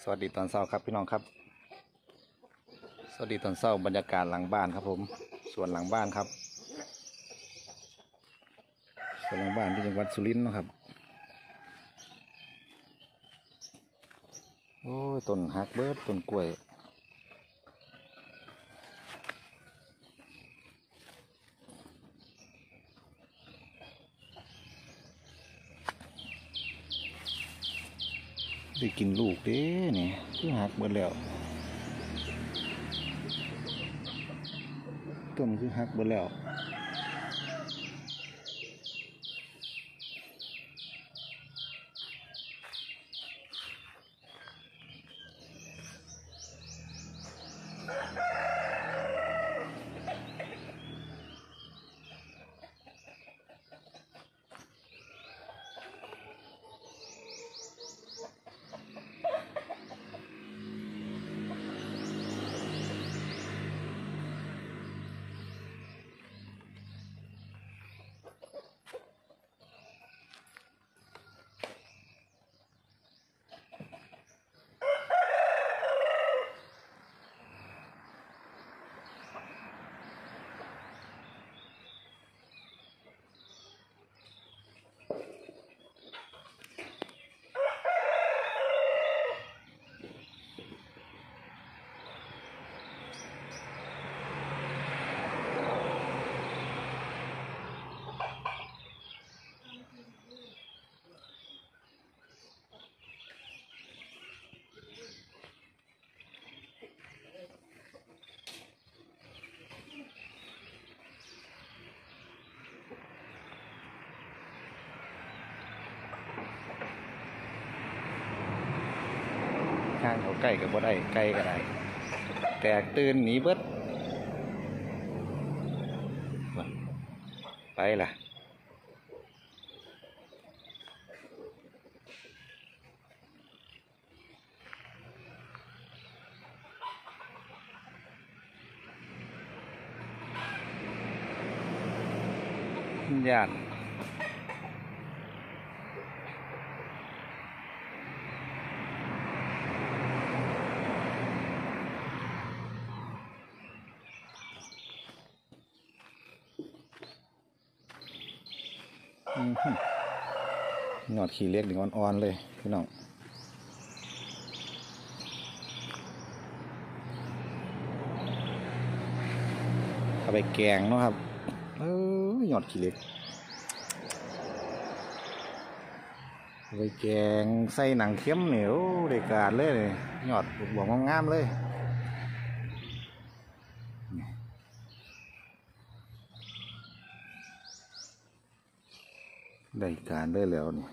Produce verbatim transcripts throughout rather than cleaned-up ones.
สวัสดีตอนเช้าครับพี่น้องครับสวัสดีตอนเช้าบรรยากาศหลังบ้านครับผมสวนหลังบ้านครับสวนหลังบ้านที่จังหวัดสุรินทร์นะครับโอ้ยต้นฮักเบิร์ดต้นกล้วยได้กินลูกเด้นี่คือฮักเบิร์ดแล้วต้นคือฮักเบิร์ดแล้วข้างเขาใกล้กับบ่ได้ใกล้ก็ได้แตกตื่นหนีเบิดไปล่ะญาติหยอดขี้เล็กหนึ่งอ่อนๆเลยพี่น้องเอาไปแกงเนาะครับเออหยอดขี้เล็กเอาไปแกงใส่หนังเค็มเหนียวเด็กการเลยหยอดบวกงามๆเลยได้การได้แล้วนี่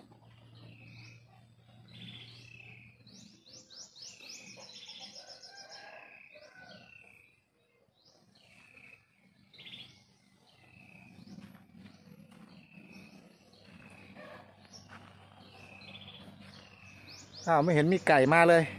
อ้าวไม่เห็นมีไก่มาเลย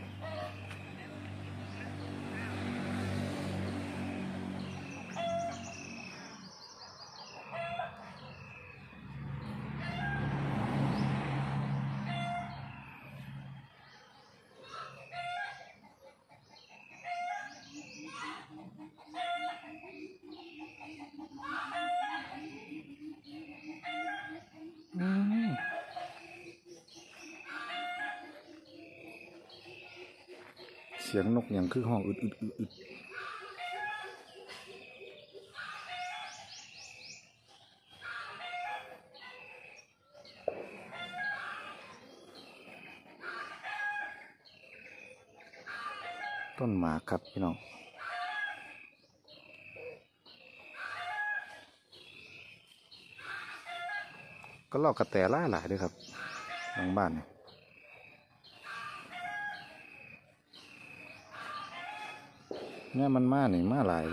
เสียงนกอย่างคือห้องอึดอึดอึดอึดต้นหมากครับพี่น้องก็ลอกกระแตล่าหลายด้วยครับหลังบ้านเนี่ยเนี่ยมันมาหนิมาหลาย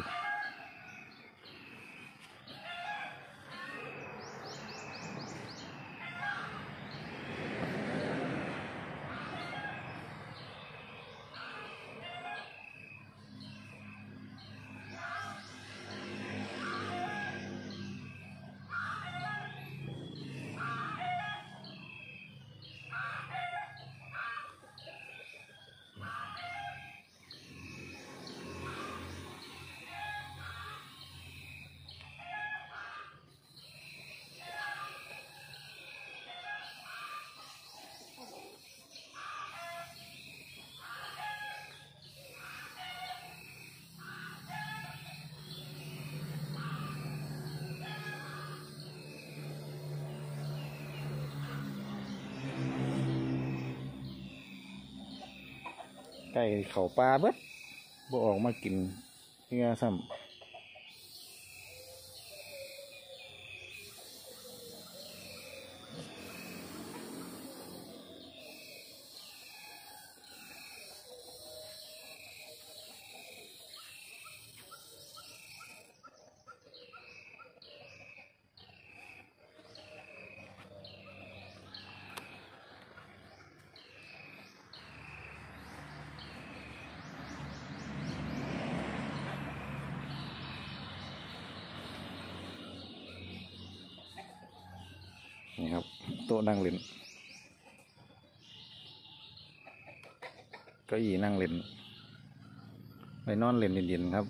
ไก่เขาปลาเบิดบ่ออกมากินเนื้อซ้ำนี่ครับโต๊ะนั่งเล่นเก้าอี้นั่งเล่นไปนอนเล่นเย็นๆครับ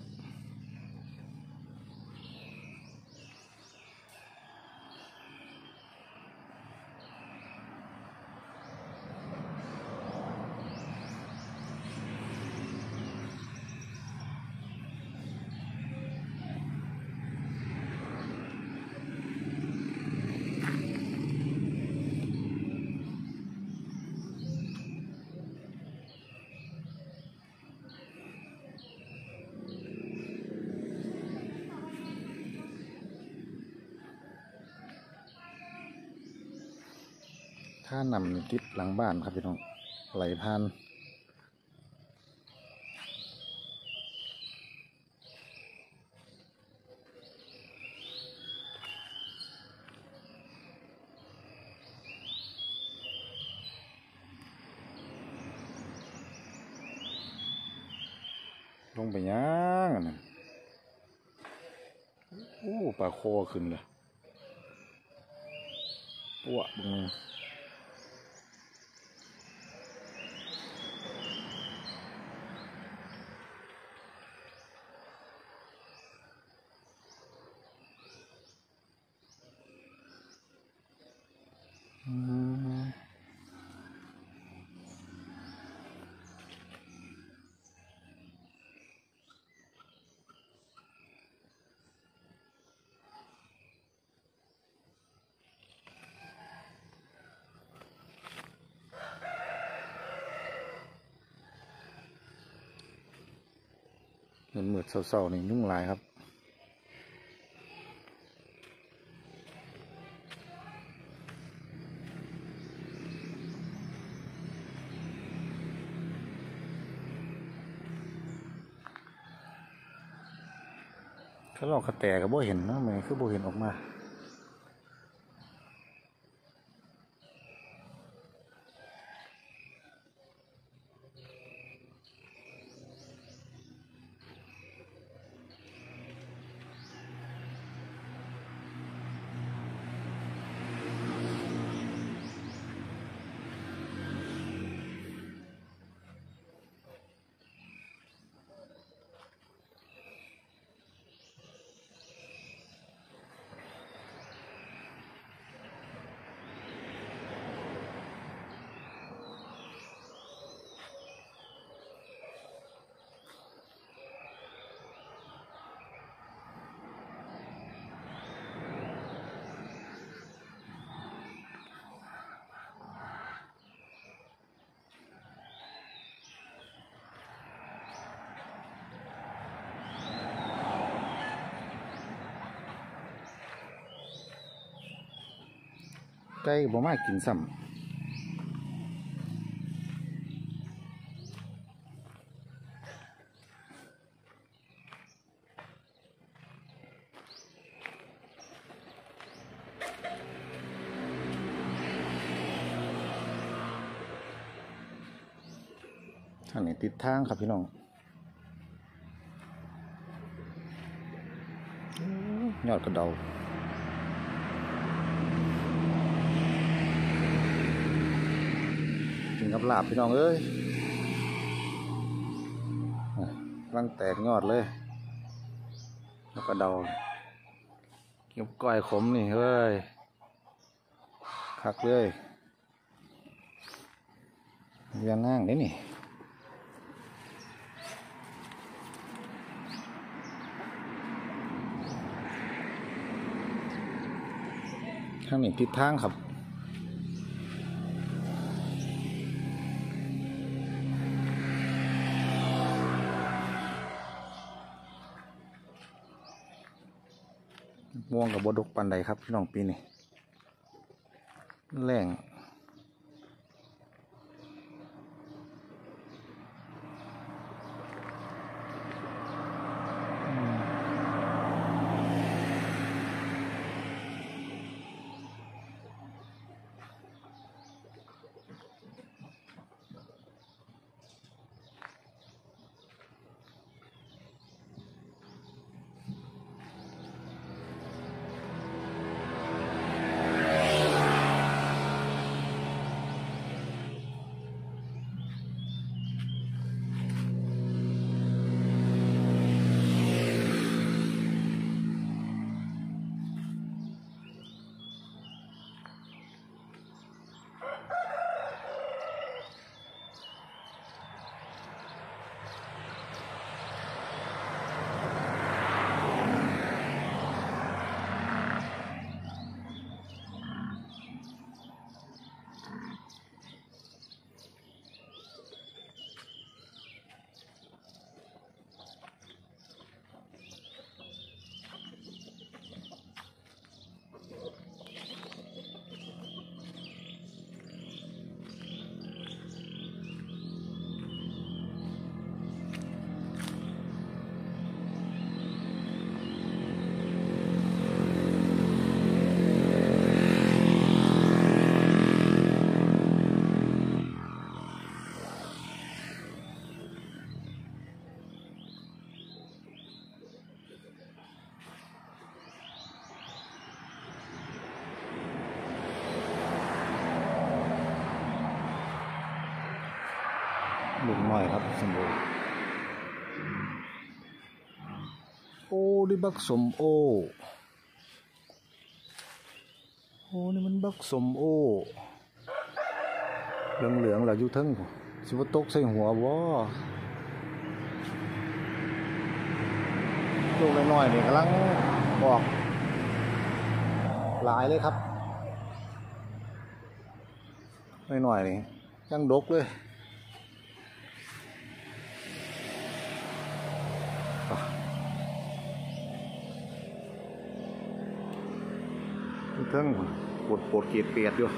ถ้านำติดหลังบ้านครับพี่น้องไหลผ่านลงไปย่างนะโอ้ปลาโคขึ้นเลยปวดบึงเหมือนเหมือดเศร้าๆนี่ยุ่งหลายครับเขาลอกกระแตกับโบเห็นนะมันคือโบเห็นออกมาไก่บ่มากินซ้ำท่านนี้ติดทางครับพี่น้องยอดกระเดากินกับลาบพี่น้องเอ้ยรังแตกยอดเลยแล้วก็เดาเก็บก้อยขมนี่เฮ้ยคักเลยยานั่งนี่นี่ทางนี้ทิศทางครับม่วงกับบดกปันใดครับพี่น้องปีนี้แรงลูกน้อยครับสมโอโอ้ดิบักสมโอโอ้นี่มันบักสมโอเหลืองเหลืองเหล่าอยู่ทั้งสิวตกใส่หัววะลูกน้อยๆนี่กำลังบอกหลายเลยครับน้อยๆนี่ยังดกเลยเทิงปวดปวดเกียดเปียดอยู่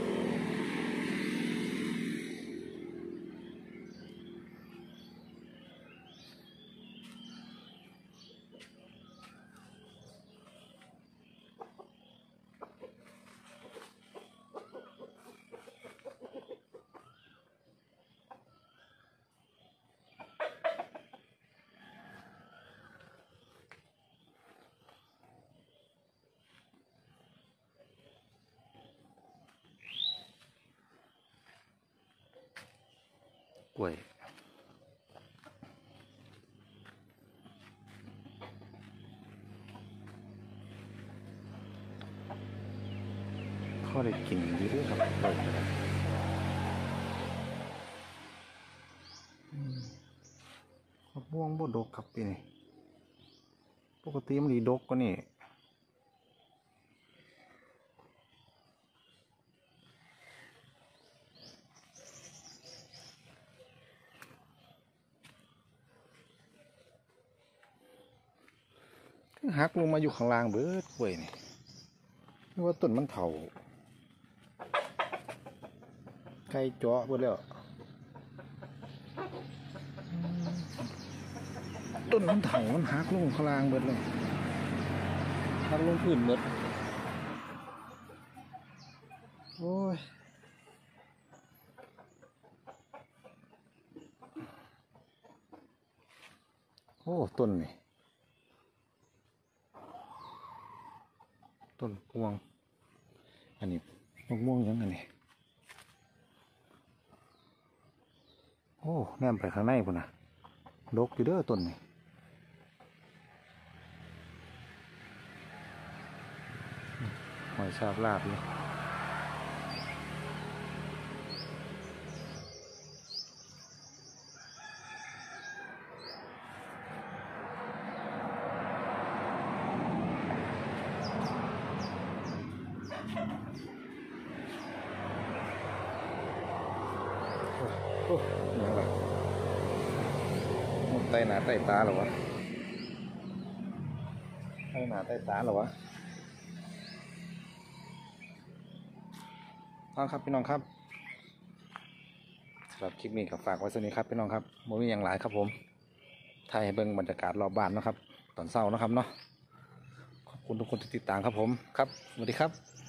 กล้วยเขาได้กินดีด้วยครับกล้วยมะม่วงบ่ดกครับปีนี้ปกติมันดีดกกว่านี่หักลงมาอยู่ข้างล่างเบิดกล้วยนี่นี่ว่าต้นมันเถาไก่เจาะเบิดแล้วต้นมันเถามันหักลงข้างล่างเบิดเลยหักลงพื้นเบิดโอ้ยโอ้ต้นนี่ต้นม่วงอันนี้มะม่วงยังไงนี่โอ้แนมไปข้างในพุ่นนะดกอยู่เด้อต้นนี่หอยชาบลาบเลยโอ้ยังไงมันไตหนาไตตาหรอวะไอให้หนาใต้ตาเหรอวะเอาครับพี่น้องครับสำหรับคลิปนี้ก็ฝากไว้สักนี้ครับพี่น้องครับโมมีอย่างหลายครับผมถ่ายให้เบิ่งบรรยากาศรอบบ้านนะครับตอนเช้านะครับเนาะขอบคุณทุกคนที่ติดตามครับผมครับสวัสดีครับ